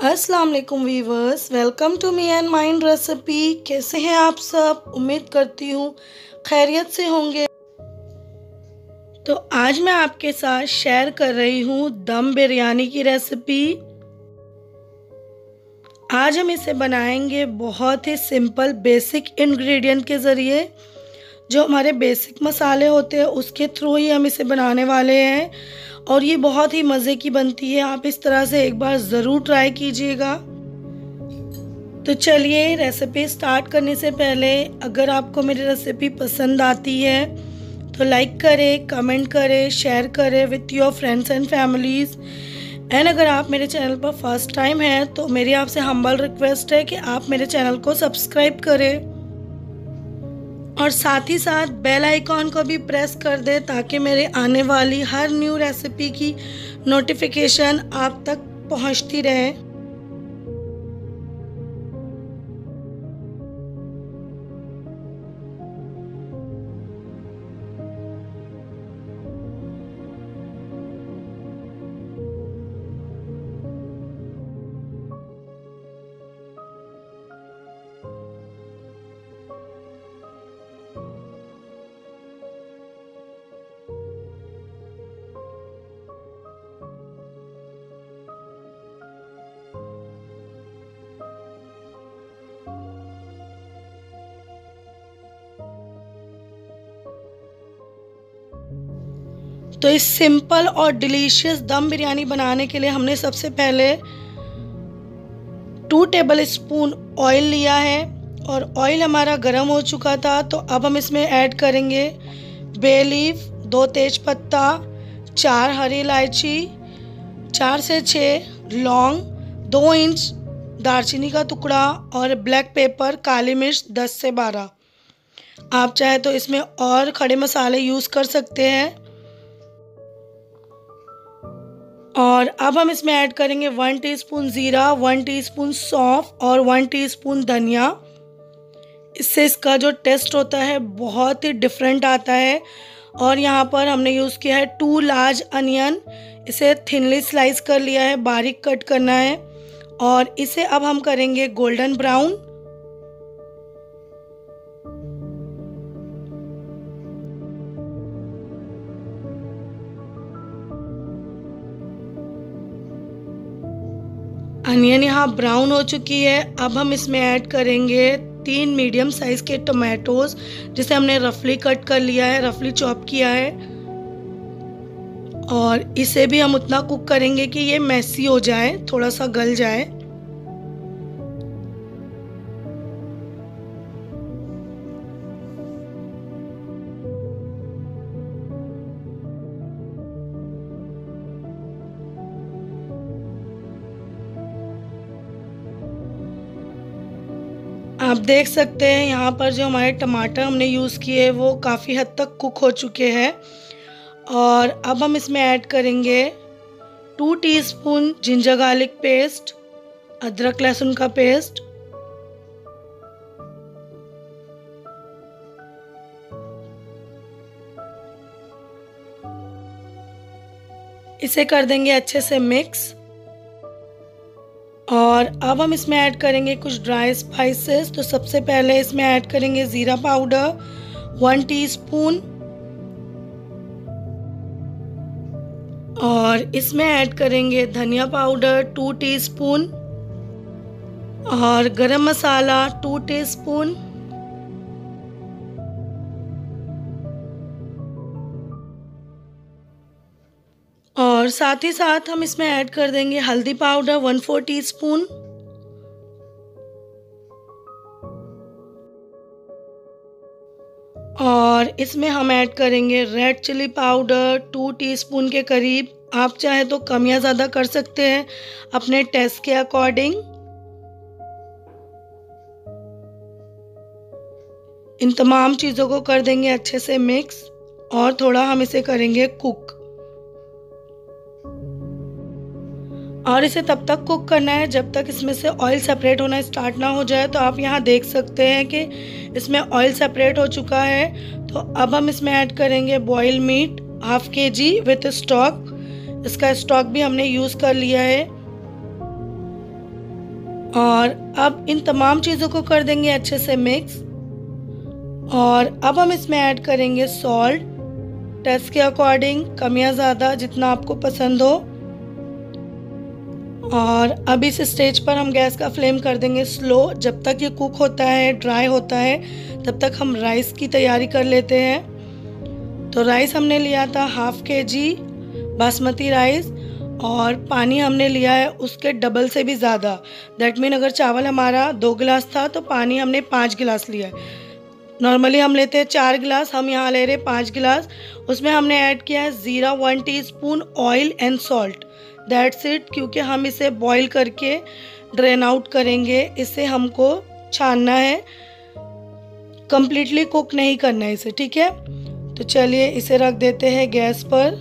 अस्सलाम वालेकुम viewers, welcome to me and mind recipe. कैसे हैं आप सब? उम्मीद करती हूँ खैरियत से होंगे। तो आज मैं आपके साथ शेयर कर रही हूँ दम बिरयानी की रेसिपी। आज हम इसे बनाएंगे बहुत ही सिंपल बेसिक इंग्रेडिएंट के ज़रिए। जो हमारे बेसिक मसाले होते हैं उसके थ्रू ही हम इसे बनाने वाले हैं और ये बहुत ही मज़े की बनती है। आप इस तरह से एक बार ज़रूर ट्राई कीजिएगा। तो चलिए रेसिपी स्टार्ट करने से पहले अगर आपको मेरी रेसिपी पसंद आती है तो लाइक करें, कमेंट करें, शेयर करें with your friends and families. And अगर आप मेरे चैनल पर फर्स्ट टाइम हैं तो मेरी आपसे हम्बल रिक्वेस्ट है कि आप मेरे चैनल को सब्सक्राइब करें और साथ ही साथ बेल आइकॉन को भी प्रेस कर दें ताकि मेरे आने वाली हर न्यू रेसिपी की नोटिफिकेशन आप तक पहुंचती रहे। तो इस सिंपल और डिलीशियस दम बिरयानी बनाने के लिए हमने सबसे पहले 2 टेबल स्पून ऑयल लिया है और ऑयल हमारा गर्म हो चुका था। तो अब हम इसमें ऐड करेंगे बे लीफ, 2 तेज पत्ता, 4 हरी इलायची, 4 से 6 लौंग, 2 इंच दालचीनी का टुकड़ा और ब्लैक पेपर, काली मिर्च 10 से 12। आप चाहे तो इसमें और खड़े मसाले यूज़ कर सकते हैं। और अब हम इसमें ऐड करेंगे 1 टीस्पून ज़ीरा, 1 टीस्पून सौंफ और 1 टीस्पून धनिया। इससे इसका जो टेस्ट होता है बहुत ही डिफरेंट आता है। और यहाँ पर हमने यूज़ किया है 2 लार्ज अनियन। इसे थिनली स्लाइस कर लिया है, बारीक कट करना है और इसे अब हम करेंगे गोल्डन ब्राउन। अनियन यहाँ ब्राउन हो चुकी है। अब हम इसमें ऐड करेंगे 3 मीडियम साइज़ के टोमेटोज़ जिसे हमने रफली कट कर लिया है, रफली चॉप किया है। और इसे भी हम उतना कुक करेंगे कि ये मैसी हो जाए, थोड़ा सा गल जाए। आप देख सकते हैं यहाँ पर जो हमारे टमाटर हमने यूज़ किए वो काफ़ी हद तक कुक हो चुके हैं। और अब हम इसमें ऐड करेंगे 2 टीस्पून जिंजर गार्लिक पेस्ट, अदरक लहसुन का पेस्ट। इसे कर देंगे अच्छे से मिक्स। और अब हम इसमें ऐड करेंगे कुछ ड्राई स्पाइसेस। तो सबसे पहले इसमें ऐड करेंगे ज़ीरा पाउडर 1 टीस्पून और इसमें ऐड करेंगे धनिया पाउडर 2 टीस्पून और गरम मसाला 2 टीस्पून। और साथ ही साथ हम इसमें ऐड कर देंगे हल्दी पाउडर 1/4 टीस्पून। और इसमें हम ऐड करेंगे रेड चिली पाउडर 2 टीस्पून के करीब। आप चाहे तो कम या ज़्यादा कर सकते हैं अपने टेस्ट के अकॉर्डिंग। इन तमाम चीज़ों को कर देंगे अच्छे से मिक्स और थोड़ा हम इसे करेंगे कुक। और इसे तब तक कुक करना है जब तक इसमें से ऑयल सेपरेट होना स्टार्ट ना हो जाए। तो आप यहाँ देख सकते हैं कि इसमें ऑयल सेपरेट हो चुका है। तो अब हम इसमें ऐड करेंगे boil meat 1/2 kg with stock. इसका स्टॉक भी हमने यूज़ कर लिया है। और अब इन तमाम चीज़ों को कर देंगे अच्छे से मिक्स। और अब हम इसमें ऐड करेंगे सॉल्ट टेस्ट के अकॉर्डिंग, कम या ज़्यादा जितना आपको पसंद हो। और अब इस स्टेज पर हम गैस का फ्लेम कर देंगे स्लो। जब तक ये कुक होता है, ड्राई होता है, तब तक हम राइस की तैयारी कर लेते हैं। तो राइस हमने लिया था 1/2 kg बासमती राइस, और पानी हमने लिया है उसके डबल से भी ज़्यादा। दैट मीन अगर चावल हमारा 2 गिलास था तो पानी हमने 5 गिलास लिया है। नॉर्मली हम लेते हैं 4 गिलास, हम यहाँ ले रहे हैं 5 गिलास। उसमें हमने ऐड किया है ज़ीरा 1 teaspoon, oil and salt, that's it. क्योंकि हम इसे बॉईल करके ड्रेन आउट करेंगे, इसे हमको छानना है, कंप्लीटली कुक नहीं करना है इसे, ठीक है। तो चलिए इसे रख देते हैं गैस पर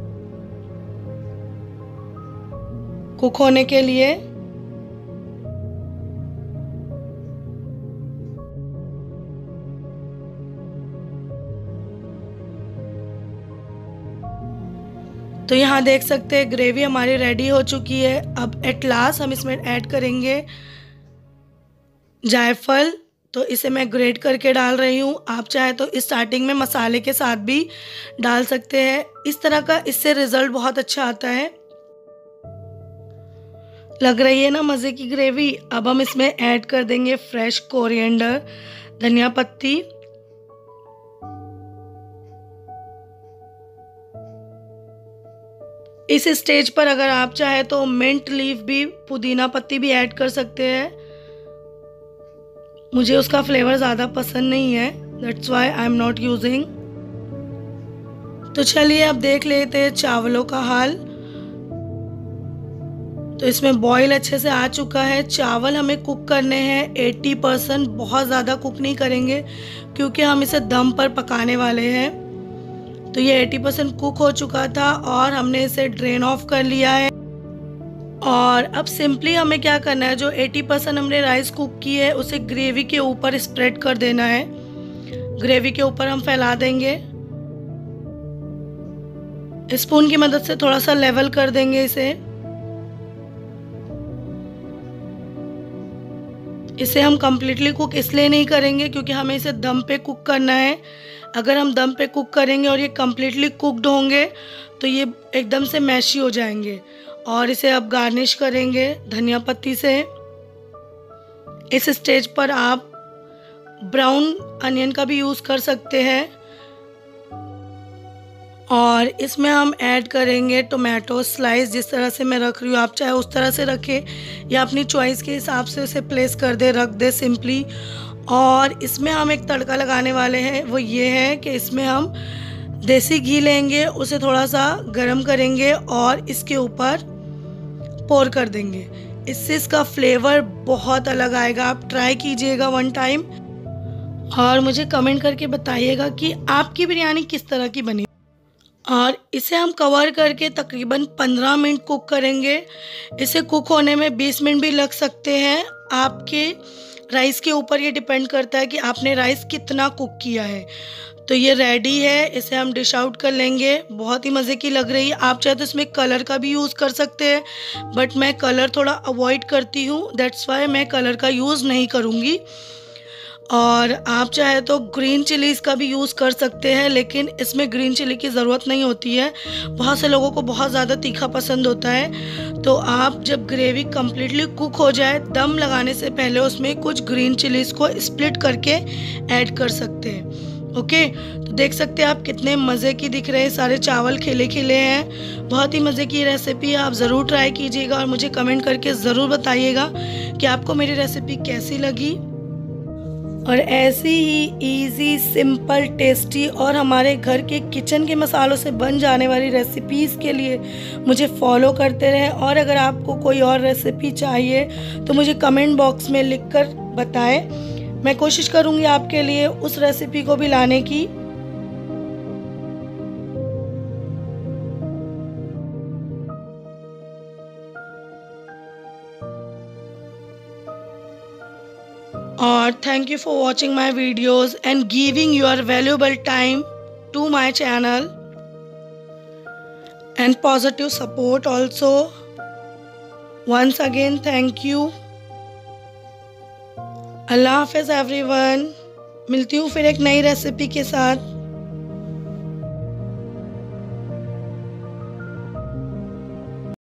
कुक होने के लिए। तो यहाँ देख सकते हैं ग्रेवी हमारी रेडी हो चुकी है। अब एट लास्ट हम इसमें ऐड करेंगे जायफल। तो इसे मैं ग्रेट करके डाल रही हूँ। आप चाहे तो स्टार्टिंग में मसाले के साथ भी डाल सकते हैं। इस तरह का इससे रिजल्ट बहुत अच्छा आता है। लग रही है ना मज़े की ग्रेवी। अब हम इसमें ऐड कर देंगे फ्रेश कोरिएंडर, धनिया पत्ती। इस स्टेज पर अगर आप चाहे तो मिंट लीफ भी, पुदीना पत्ती भी ऐड कर सकते हैं। मुझे उसका फ्लेवर ज़्यादा पसंद नहीं है, that's why I am not using. तो चलिए अब देख लेते हैं चावलों का हाल। तो इसमें बॉईल अच्छे से आ चुका है। चावल हमें कुक करने हैं 80%, बहुत ज़्यादा कुक नहीं करेंगे क्योंकि हम इसे दम पर पकाने वाले हैं। तो ये 80% कुक हो चुका था और हमने इसे ड्रेन ऑफ कर लिया है। और अब सिंपली हमें क्या करना है, जो 80% हमने राइस कुक की है उसे ग्रेवी के ऊपर स्प्रेड कर देना है। ग्रेवी के ऊपर हम फैला देंगे, स्पून की मदद से थोड़ा सा लेवल कर देंगे इसे हम कम्प्लीटली कुक इसलिए नहीं करेंगे क्योंकि हमें इसे दम पे कुक करना है। अगर हम दम पे कुक करेंगे और ये कम्प्लीटली कुकड होंगे तो ये एकदम से मैशी हो जाएंगे। और इसे अब गार्निश करेंगे धनिया पत्ती से। इस स्टेज पर आप ब्राउन अनियन का भी यूज़ कर सकते हैं। और इसमें हम ऐड करेंगे टोमेटो स्लाइस। जिस तरह से मैं रख रही हूँ आप चाहे उस तरह से रखें या अपनी चॉइस के हिसाब से उसे प्लेस कर दे, रख दे सिंपली। और इसमें हम एक तड़का लगाने वाले हैं, वो ये है कि इसमें हम देसी घी लेंगे, उसे थोड़ा सा गरम करेंगे और इसके ऊपर पोर कर देंगे। इससे इसका फ्लेवर बहुत अलग आएगा। आप ट्राई कीजिएगा 1 टाइम और मुझे कमेंट करके बताइएगा कि आपकी बिरयानी किस तरह की बनी। और इसे हम कवर करके तकरीबन 15 मिनट कुक करेंगे। इसे कुक होने में 20 मिनट भी लग सकते हैं। आपके राइस के ऊपर ये डिपेंड करता है कि आपने राइस कितना कुक किया है। तो ये रेडी है, इसे हम डिश आउट कर लेंगे। बहुत ही मज़े की लग रही है। आप चाहे तो इसमें कलर का भी यूज़ कर सकते हैं, बट मैं कलर थोड़ा अवॉइड करती हूँ, दैट्स वाई मैं कलर का यूज़ नहीं करूँगी। और आप चाहे तो ग्रीन चिलीज़ का भी यूज़ कर सकते हैं, लेकिन इसमें ग्रीन चिली की ज़रूरत नहीं होती है। बहुत से लोगों को बहुत ज़्यादा तीखा पसंद होता है। तो आप जब ग्रेवी कम्प्लीटली कुक हो जाए, दम लगाने से पहले उसमें कुछ ग्रीन चिलीज़ को स्प्लिट करके ऐड कर सकते हैं। ओके, तो देख सकते हैं आप कितने मज़े की दिख रहे हैं। सारे चावल खिले खिले हैं। बहुत ही मज़े की रेसिपी, आप ज़रूर ट्राई कीजिएगा और मुझे कमेंट करके ज़रूर बताइएगा कि आपको मेरी रेसिपी कैसी लगी। और ऐसी ही इजी, सिंपल, टेस्टी और हमारे घर के किचन के मसालों से बन जाने वाली रेसिपीज़ के लिए मुझे फॉलो करते रहें। और अगर आपको कोई और रेसिपी चाहिए तो मुझे कमेंट बॉक्स में लिखकर बताएं। मैं कोशिश करूँगी आपके लिए उस रेसिपी को भी लाने की। और thank you for watching my videos and giving your valuable time to my channel and positive support also. Once again, thank you. अल्लाह हाफ़िज़ एवरीवन। मिलती हूँ फिर एक नई रेसिपी के साथ।